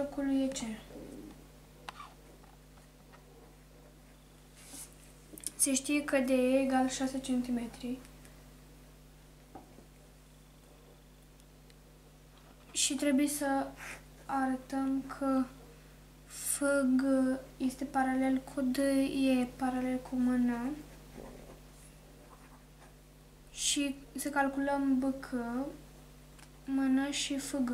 mijlocului e ce? Se știe că de e egal 6 cm. Și trebuie să arătăm că FG este paralel cu D, e paralel cu MN. Și să calculăm BC, MN și FG.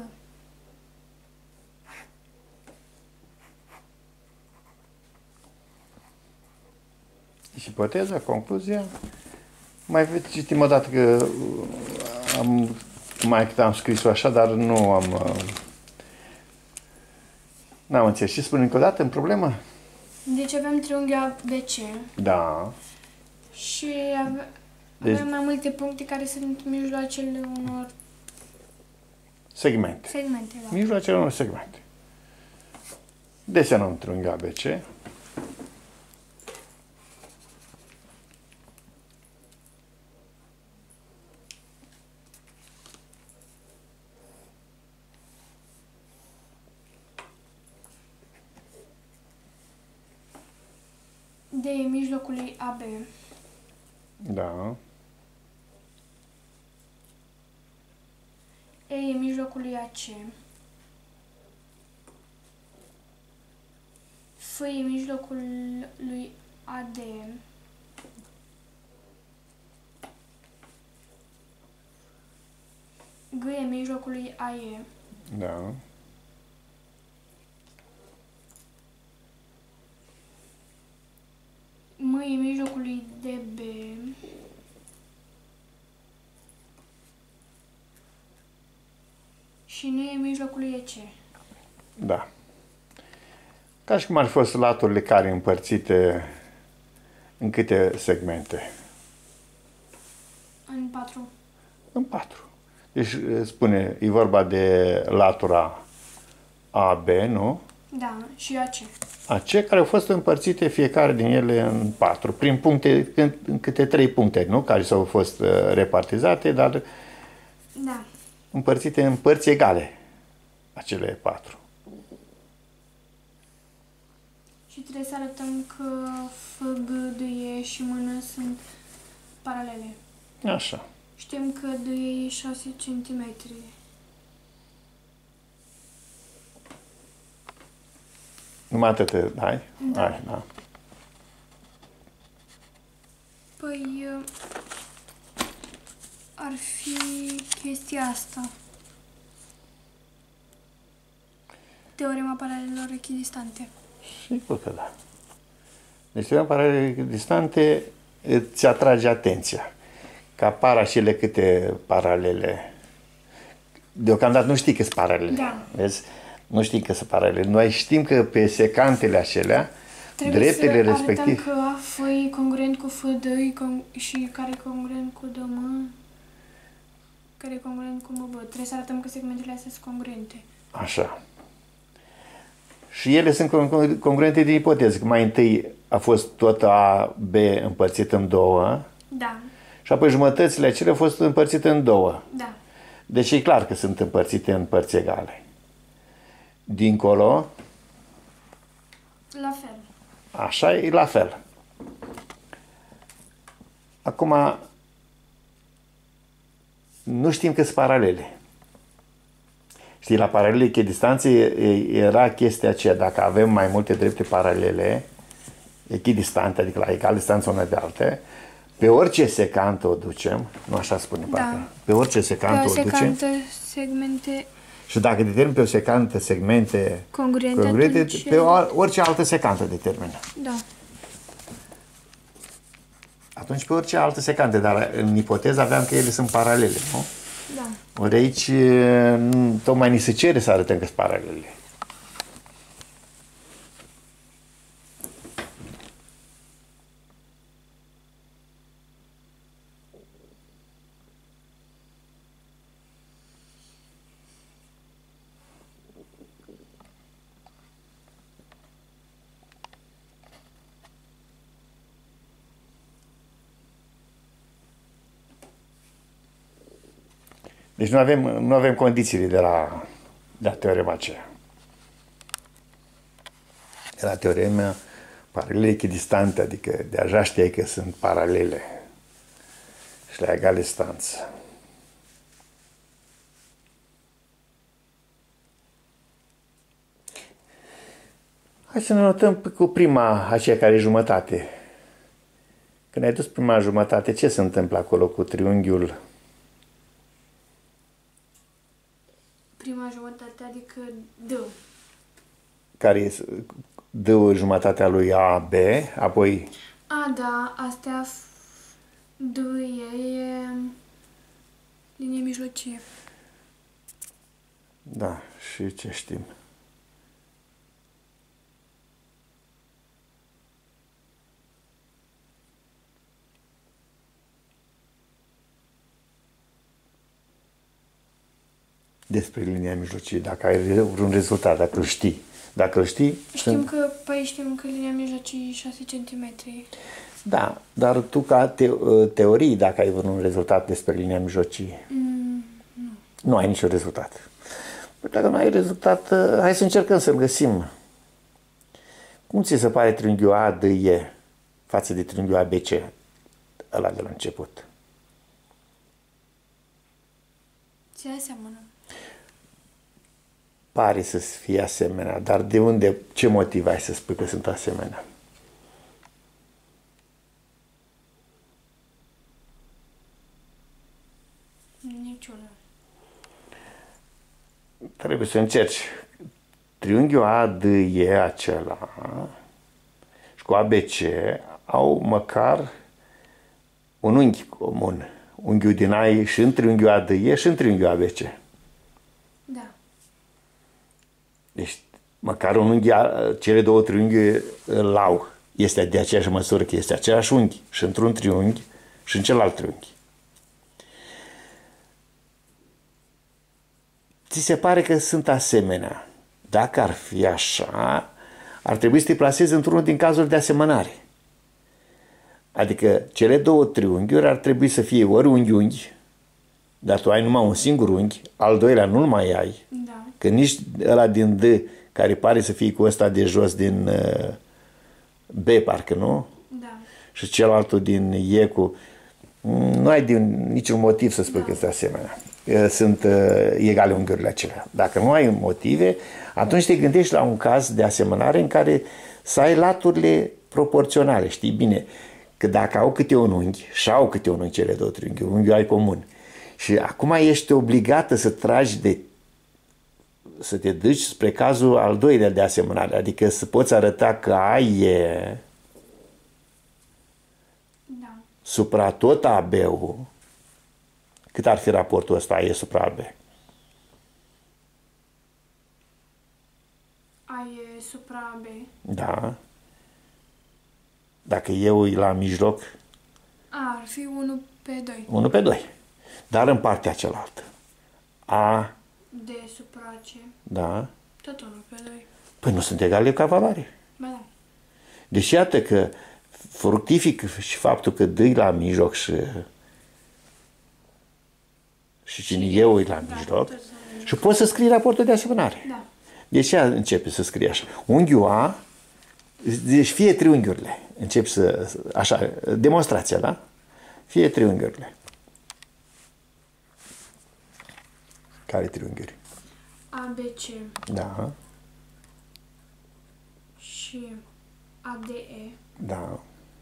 Ipoteza, concluzia. Mai citim o dată că am scris-o așa, dar nu am... N-am înțeles. Și spune încă o dată în problemă? Deci avem triunghi ABC. Da. Și avem mai multe puncte care sunt mijloacele unor segmente. Da. Mijloacele unor segmente. Desenăm triunghi ABC. D e mijlocul lui AB. Da. E e mijlocul lui AC. F e mijlocul lui AD. G e mijlocul lui AE. Da. M e mijlocul lui DB. Și N e mijlocul lui EC. Da. Ca și cum ar fi fost laturile care împărțite în câte segmente? În 4. În 4. Deci spune, e vorba de latura AB, nu? Da, și AC. AC, care au fost împărțite fiecare din ele în 4, prin puncte, în câte 3 puncte, nu? Care s-au fost repartizate, dar da, împărțite în părți egale, acele 4. Și trebuie să arătăm că F, G, D, E și MN sunt paralele. Așa. Știm că D e 6 cm. Numai atât, ai? Da. Ai, da. Păi, ar fi chestia asta. Teorema paralelelor echidistante. Sigur că da. Deci teorema paralelelor distante îți atrage atenția. Că apar acele câte paralele. Deocamdată nu știi că sunt paralele. Da. Vezi? Nu știi că sunt paralele. Noi știm că pe secantele acelea, trebuie dreptele să respective... arătăm că F e congruent cu FD și care e congruent cu DM, care e congruent cu MB. Trebuie să arătăm că segmentele astea sunt congruente. Așa. Și ele sunt congruente din ipoteză. Că mai întâi a fost tot A, B împărțit în două. Da. Și apoi jumătățile acelea au fost împărțite în două. Da. Deci e clar că sunt împărțite în părți egale. Dincolo, La fel. așa e la fel. Acum, nu știm că sunt paralele. Știi, la paralele echidistanțe era chestia aceea, dacă avem mai multe drepte paralele, echidistante, adică la egal distanță una de alta, pe orice secantă o ducem, nu așa spune parcă, pe orice secantă o ducem, segmente și dacă determin pe o secantă segmente congruente, atunci... pe orice altă secantă determină. Da. Atunci pe orice altă secantă, dar în ipoteză aveam că ele sunt paralele, nu? Da. Ori aici tocmai ni se cere să arătăm că sunt paralele. Deci nu avem condițiile de la teorema aceea. Era teorema paralele echidistante, adică deja știai că sunt paralele și la egală distanță. Hai să ne notăm cu prima, aceea care e jumătate. Când ai dus prima jumătate, ce se întâmplă acolo cu triunghiul? Prima jumătate, adică D. Care e jumătatea lui AB, apoi A, da, astea D e linie mijlocie. da, și ce știm? Despre linia mijlocie, dacă ai vreun rezultat, dacă îl știi. Dacă îl știi, Știm că linia mijlocie e 6 cm. da, dar tu ca teorii, dacă ai vreun rezultat despre linia mijlocie. Nu ai niciun rezultat. Dacă nu ai rezultat, hai să încercăm să-l găsim. Cum ți se pare triunghiul ADE față de triunghiul ABC, ăla de la început? Se aseamănă. Pare să fie asemenea, dar de unde, ce motiv ai să spui că sunt asemenea? Niciuna. Trebuie să încerci. Triunghiul ADE acela și cu ABC au măcar un unghi comun. Unghiul din A e și în triunghiul ADE și în triunghiul ABC. Da. Deci, măcar un unghi, cele două triunghi îl au. Este de aceeași măsură, că este același unghi și într-un triunghi și în celălalt triunghi. Ți se pare că sunt asemenea. Dacă ar fi așa, ar trebui să te plasezi într-unul din cazurile de asemănare. Adică cele două triunghiuri ar trebui să fie ori unghi-unghi, dar tu ai numai un singur unghi, al doilea nu-l mai ai. Da. Că nici ăla din D, care pare să fie cu ăsta de jos din B, parcă, nu? Da. Și celălalt din E cu... Nu ai niciun motiv să spui că este asemenea. Sunt egale unghiurile acelea. Dacă nu ai motive, atunci te gândești la un caz de asemănare în care să ai laturile proporționale. Știi bine că dacă au câte un unghi și au câte un unghi cele două triunghiuri, unghiul ai comun. Și acum ești obligată să tragi să te duci spre cazul al doilea de asemănare, adică să poți arăta că ai E Da. supra tot AB-ul. Cât ar fi raportul ăsta E supra AB? A e supra B. Da. Dacă eu e la mijloc, A, ar fi 1 pe 2. 1 pe 2. Dar în partea cealaltă. A, D supra C. da. Tot 1 pe 2. Păi nu sunt egale ca valoare. Ba da. Deci iată că fructific și faptul că dă la mijloc și cine eu e la mijloc tot la mijloc. și poți să scrii raportul de asemănare. Da. Deci ea începe să scrie așa. Unghiul A, deci fie triunghiurile. Începi așa, demonstrația, da? Fie triunghiurile. Care triunghiuri? ABC Da, și ADE. da.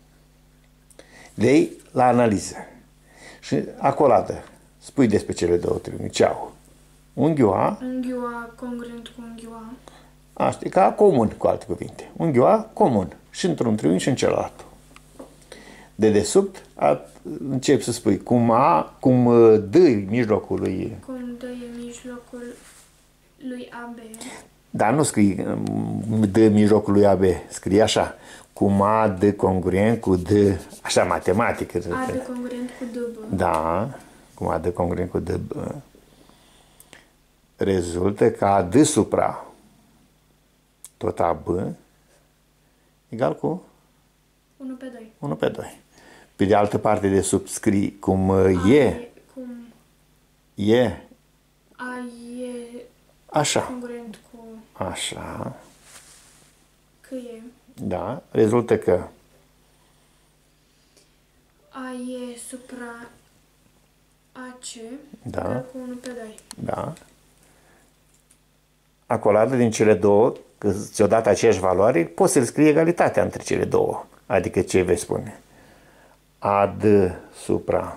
Lei la analiză. Și acoladă. Spui despre cele două triunghiuri. Ce au? Unghiul A, Unghiul A congruent cu unghiul A. asta e ca comun, cu alte cuvinte. Unghiul A, comun. Și într-un triunghi și în celălalt. De desubt, începi să spui cum D mijlocul lui... Cum D e mijlocul lui AB. Dar nu scrii D mijlocul lui AB. Scrie așa. Cum A, D congruent cu D... Așa, matematică. A de congruent cu DB. Da. Cum A, D congruent cu D... Rezultă ca D supra tot AB egal cu 1 pe 2. 1 pe 2. Pe de altă parte de sub scrii cum Cum E A e așa. congruent cu Așa. C scrie Da, rezultă că AE supra AC Da. egal cu 1 pe 2. da, acoladă din cele două, că ți-o dat aceeași valoare, poți să-l scrii egalitatea între cele două. Adică ce vei spune? AD supra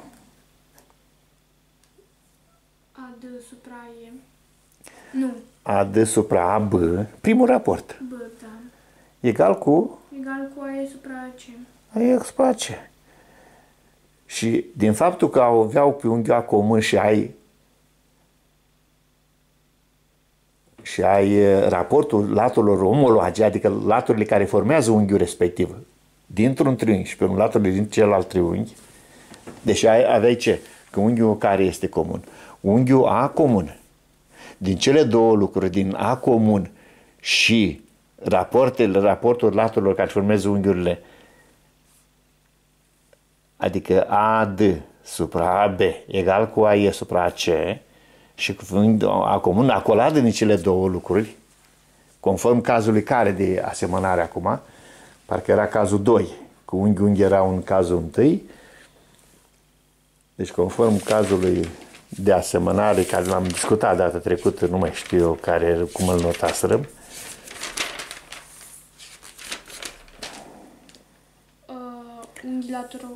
AD supra E. Nu, AD supra AB, primul raport, B, da. egal cu Egal cu AE supra AC. AE supra AC. Și din faptul că aveau pe unghiul A comun și ai raportul laturilor omologe, adică laturile care formează unghiul respectiv, dintr-un triunghi și pe un laturile din celălalt triunghi, deci aveai ce? Că unghiul care este comun? Unghiul A comun. Din cele două lucruri, din A comun și raportul laturilor care formează unghiurile, adică AD supra AB egal cu AE supra AC și cu A comun, acoladă din cele două lucruri, conform cazului care de asemănare acum, parcă era cazul 2, cu unghi era un cazul 1, deci conform cazului de asemănare care l-am discutat data trecută, nu mai știu eu cum îl notaserăm, Unghi latură.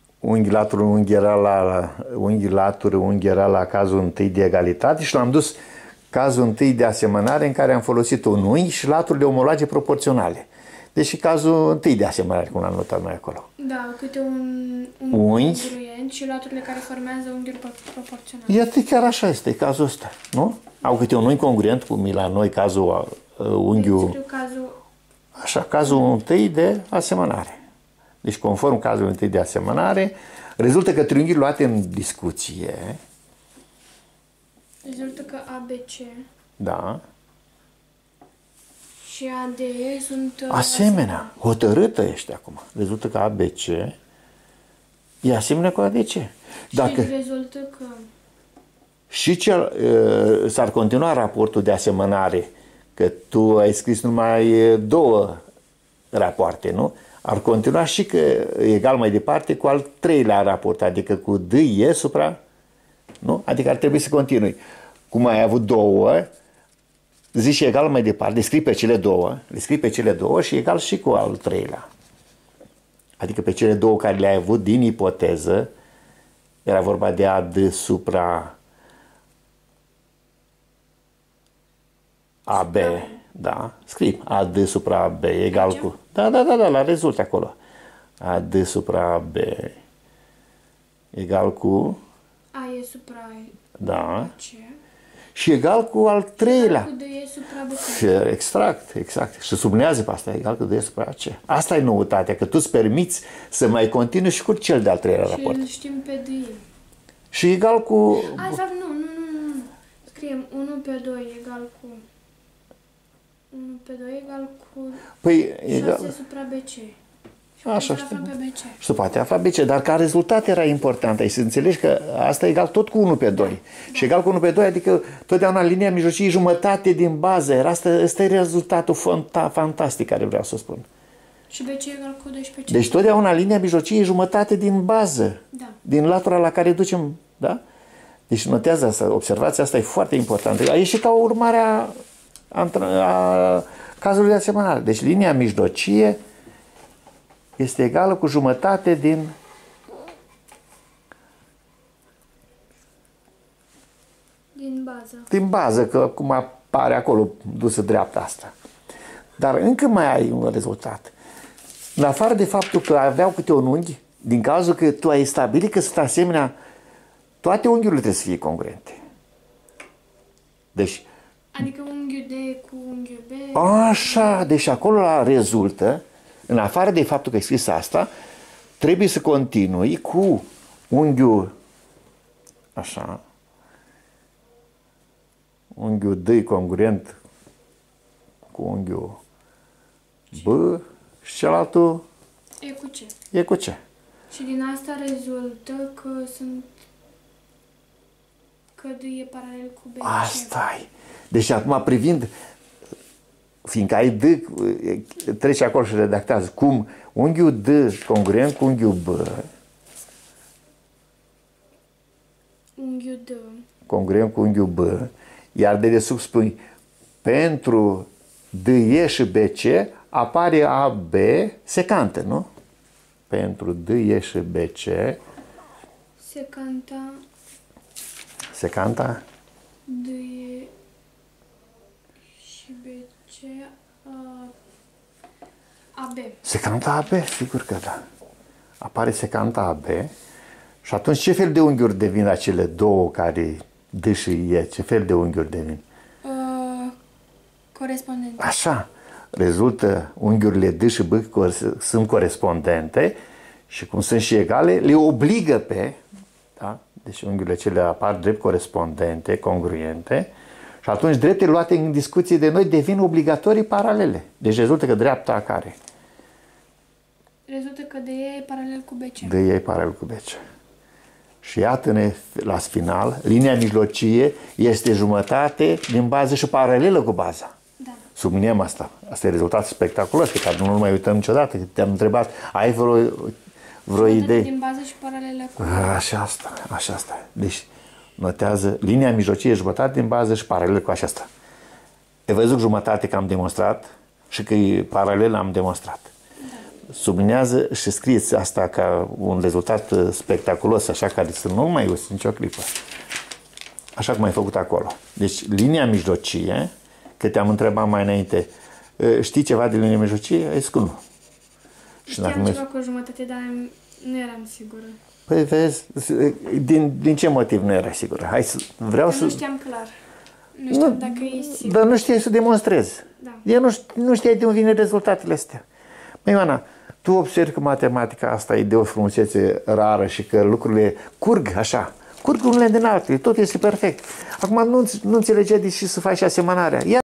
unghi era la cazul 1 de egalitate și l-am dus cazul 1 de asemănare în care am folosit un unghi și laturile omologe proporționale. Deci cazul 1 de asemănare, cum l-am notat noi acolo. Da, câte un Unghi. congruent și laturile care formează unghiuri proporționale. Iată, chiar așa este cazul ăsta, nu? Au câte un unghi congruent, cum e la noi cazul unghiul... Deci, cazul... Așa, cazul 1 de asemănare. Deci, conform cazului 1 de asemănare, rezultă că triunghiurile luate în discuție, Rezultă că ABC da, și ADE sunt... asemenea, hotărâtă ești acum. Rezultă că ABC e asemenea cu ADC. Dacă Și rezultă că... și s-ar continua raportul de asemănare, că tu ai scris numai două rapoarte, nu? Ar continua și că egal mai departe cu al treilea raport, adică cu DE supra, nu? Adică ar trebui să continui. Cum ai avut două, zici egal mai departe, le scrii pe cele două și egal și cu al treilea. Adică pe cele două care le-ai avut din ipoteză, era vorba de AD supra AB, da, scrii AD supra AB egal cu, da, la rezultă acolo. AD supra AB egal cu, AE supra da, AC și egal cu al treilea. cu DE supra BC. Exact. Și sublinează pe asta, egal cu DE supra AC. Asta e noutatea, că tu îți permiți să mai continui și cu cel de-al treilea raport. Și îl știm pe DE. Și egal cu... De fapt, nu. Scriem 1 pe 2 egal cu... 1 pe 2 egal cu... Păi, 6 egal... supra BC. Și Așa, știu. Pe BC. Și se poate afla BC, dar ca rezultat era important. Ai să înțelegi că asta e egal tot cu 1 pe 2. Da. Și egal cu 1 pe 2, adică totdeauna linia mijlocie jumătate din bază. Ăsta e rezultatul fantastic care vreau să spun. Și BC egal cu 12. Deci totdeauna linia mijlocie e jumătate din bază. Da. Din latura la care ducem, da? Deci notează asta, observația asta e foarte importantă. A ieșit ca o urmare a cazului de asemănare. Deci linia mijlocie este egală cu jumătate din bază, că acum apare acolo dusă dreapta asta. Dar încă mai ai un rezultat. În afară de faptul că aveau câte un unghi, din cauza că tu ai stabilit că sunt asemenea, toate unghiurile trebuie să fie congruente. Deci, adică unghiul D cu unghiul B. Așa, deci acolo rezultă, în afară de faptul că ai scris asta, trebuie să continui cu unghiul, așa, unghiul D congruent cu unghiul B și cealaltul E cu C. e cu C. Și din asta rezultă că D e paralel cu BC. Asta e. Deci acum privind fiindcă ai D, treci acolo și redactează cum unghiul D congruent cu unghiul B, Unghiul D. congruent cu unghiul B, iar de desubt spui pentru DE și BC apare AB secantă, nu? Pentru DE și BC secanta D, E și B, C, AB. secanta AB, sigur că da. Apare secanta AB și atunci ce fel de unghiuri devin acele două care D și E? Ce fel de unghiuri devin? Corespondente. Așa, rezultă unghiurile D și B sunt corespondente și cum sunt și egale, le obligă pe, da? Deci unghiurile cele apar drept corespondente, congruente și atunci dreptele luate în discuție de noi devin obligatorii paralele. Deci rezultă că dreapta care? Rezultă că DE e paralel cu BC. DE e paralel cu BC. Și iată-ne la final, linia mijlocie este jumătate din bază și paralelă cu baza. Da. Subliniem asta. Asta e rezultat spectaculos, pe care nu-l mai uităm niciodată. Te-am întrebat, ai vreo idee? Din bază și paralelă cu... Așa asta. Deci, notează, linia mijlocie e jumătate din bază și paralelă cu asta. E văzut jumătate că am demonstrat și că e paralelă am demonstrat. Da. Sublinează și scrieți asta ca un rezultat spectaculos, așa, care să nu mai uiți nicio clipă. Așa cum ai făcut acolo. Deci, linia mijlocie, că te-am întrebat mai înainte, știi ceva de linia mijlocie? Ai zis că nu. Știam ceva cu o jumătate, dar nu eram sigură. Păi vezi, din ce motiv nu erai sigură? Nu știam clar. Nu știam dacă e sigur. Dar nu știai să demonstrezi. Da. Eu nu știai de unde vin rezultatele astea. Măi, Ioana, tu observi că matematica asta e de o frumusețe rară și că lucrurile curg așa. Curg unele din altele, tot este perfect. Acum nu înțelegeai de ce să faci asemănarea.